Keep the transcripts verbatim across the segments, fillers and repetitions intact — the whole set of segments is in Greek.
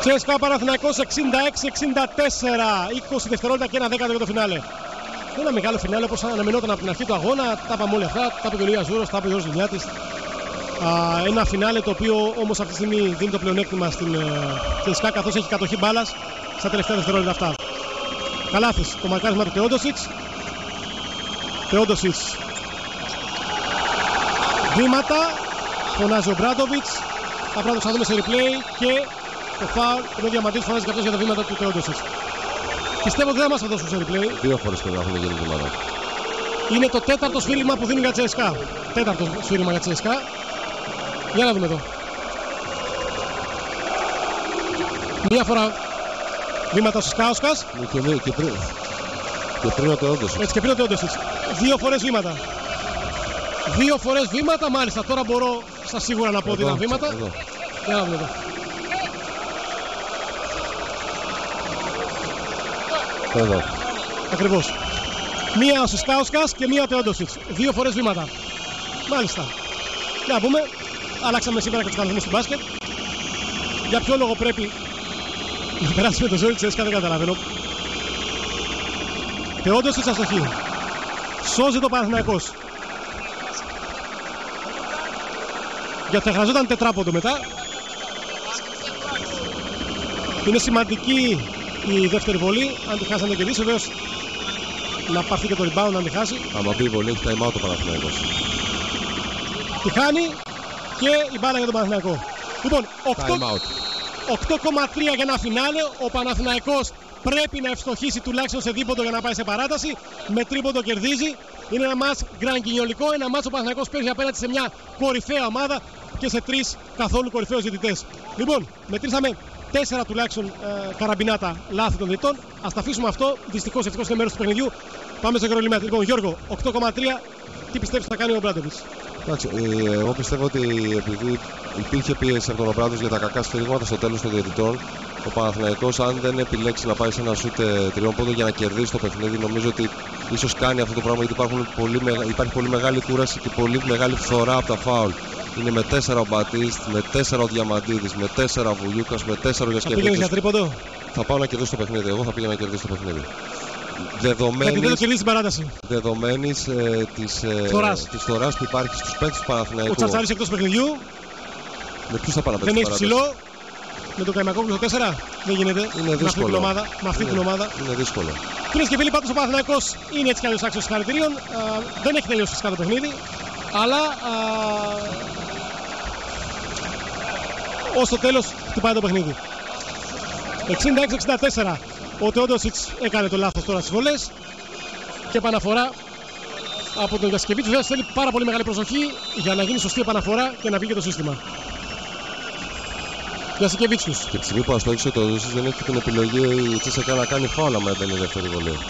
Τσέσκα Παναθηναϊκός εξήντα έξι εξήντα τέσσερα, είκοσι δευτερόλεπτα και ένα δέκατο για το φινάλε. Ένα μεγάλο φινάλε όπως αναμενόταν από την αρχή του αγώνα. Τα είπαμε όλα αυτά, τα είπε και ο Ηλίας Ζούρος, τα είπε ο Γιώργος Λιλιάτης. Ένα φινάλε το οποίο όμως αυτή τη στιγμή δίνει το πλεονέκτημα στην Τσέσκα, καθώς έχει κατοχή μπάλας στα τελευταία δευτερόλεπτα αυτά. Καλάθης, το μαρκάρισμα του Θεόντοσιτς. Θεόντοσιτς. Βήματα, φωνάζει ο Μπράντοβιτς. Θα πρέπει να το δούμε σε replay και το φάουλ, ενώ Διαμαντής φωνάζει και αυτός για τα βήματα του Θεόντοσιτς. Πιστεύω ότι δεν μας θα δώσουν σε replay. Δύο φορές πρέπει να έχουν γίνει βήματα. Είναι το τέταρτο σφύριγμα που δίνει για Τσέσκα. Τέταρτο σφύριγμα για Τσέσκα. Για να δούμε εδώ. Μία φορά βήματα στους Κάουσκας. Και, και πριν. Και πριν ο Θεόντοσιτς. Έτσι και πριν ο Θεόντοσιτς. Δύο φορές βήματα. Δύο φορές βήματα, μάλιστα. Τώρα μπορώ στα σίγουρα να πω ότι ήταν βήματα. Εδώ. Για να δούμε εδώ. Εδώ. Ακριβώς. Μία ο Σισκάουσκας και μία ο Θεόντοσιτς. Δύο φορές βήματα. Μάλιστα. Για να πούμε. Αλλάξαμε σήμερα και τους κανονισμούς του μπάσκετ. Για ποιο λόγο πρέπει να περάσουμε το ζόρι της Τσέσκα, δεν καταλαβαίνω. Θεόντοσιτς αστοχή. Σώζει το Παναθηναϊκός. Γιατί θα χαζόταν τετράποντο μετά. Είναι σημαντική η δεύτερη βολή. Αν τη χάσει να την κερδίσει, βεβαίως να πάρθει και το rebound αν τη χάσει. Άμα μπει η βολή, έχει time out το Παναθηναϊκός. Τη χάνει και η μπάλα για τον Παναθηναϊκό. Λοιπόν, οκτώ κόμμα τρία για ένα φινάλε. Ο Παναθηναϊκός πρέπει να ευστοχίσει τουλάχιστον σε δίποντο για να πάει σε παράταση. Με τρίποντο κερδίζει. Είναι ένα μάτς γκρανγκινιολικό. Ένα μάτς ο Παναθηναϊκός παίζει απέναντι σε μια κορυφαία ομάδα και σε τρεις καθόλου κορυφαίους διαιτητές. Λοιπόν, μετρήσαμε τέσσερα τουλάχιστον ε, καραμπινάτα λάθη των διαιτητών. Ας τα αφήσουμε αυτό. Δυστυχώς, ευτυχώς είναι μέρος του παιχνιδιού. Πάμε στο Γερολιμιάτη. Λοιπόν, Γιώργο, οκτώ κόμμα τρία. Τι πιστεύεις θα κάνει ο Μπράντοβιτς? Εντάξει, εγώ πιστεύω ότι επειδή υπήρχε πίεση από τον Ομπράντος για τα κακά σφυρίγματα στο τέλος των διαιτητών, ο Παναθηναϊκός, αν δεν επιλέξει να πάει σε ένα σουτ τριών πόντων για να κερδίσει το παιχνίδι, νομίζω ότι ίσως κάνει αυτό το πράγμα, γιατί υπάρχουν πολύ μεγα... υπάρχει πολύ μεγάλη κούραση και πολύ μεγάλη φθορά από τα φάουλ. Είναι με τέσσερα ο Μπατίστ, με τέσσερα ο Διαμαντίδης, με τέσσερα ο Βουγιούκας, με τέσσερα ο Γιασκεβίτσιος. Θα πήγαινες για τρίποντο? Θα πάω να κερδίσω το παιχνίδι. Εγώ θα πήγαινα να κερδίσω το παιχνίδι. Δεδομένης, γιατί δεν το κερδίσει την παράταση. Δεδομένης ε, της, ε, της φθοράς που υπάρχει στους παίκτες του Παναθηναϊκού. Ο Τσαρτσάρης εκτός παιχνιδιού. Με ποιους θα πάνε να δεν παίξει έχει ψηλό. Με τον Καϊμακόπουλο στο τέσσερα δεν γίνεται. Είναι δύσκολο. Με αυτή την ομάδα. Είναι δύσκολο. Φίλες και φίλοι, πάντως ο Παναθηναϊκός είναι έτσι κι αλλιώς άξιος συγχαρητηρίων. Δεν έχει τελειώσει φυσικά το παιχνίδι. Αλλά α, ως το τέλος χτυπάει το παιχνίδι. εξήντα έξι εξήντα τέσσερα. Ο Θεόντοσιτς έκανε το λάθος τώρα στις βολές και επαναφορά από τον Γιασκεβίτσιο. Βέβαια θέλει πάρα πολύ μεγάλη προσοχή για να γίνει σωστή επαναφορά και να βγει και το σύστημα. Γιασκεβίτσιος. Και τη στιγμή που αστόχησε ο Θεόντοσιτς δεν έχει την επιλογή η Τσέσκα να κάνει φάουλα με έμπαινε η δεύτερη βολή.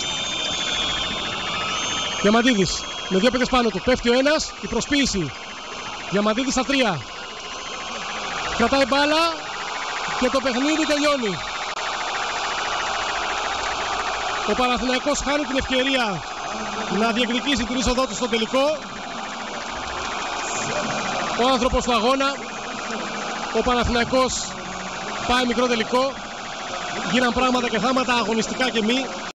Διαμαντίδης με δύο παίκτες πάνω του. Πέφτει ο ένας, η προσποίηση. Διαμαντίδης στα τρία. Κρατάει μπάλα και το παιχνίδι τελειώνει. Ο Παναθηναϊκός χάνει την ευκαιρία να διεκδικήσει την είσοδό του στο τελικό. Ο άνθρωπος του αγώνα. Ο Παναθηναϊκός πάει μικρό τελικό. Γίναν πράγματα και θάματα αγωνιστικά και μη.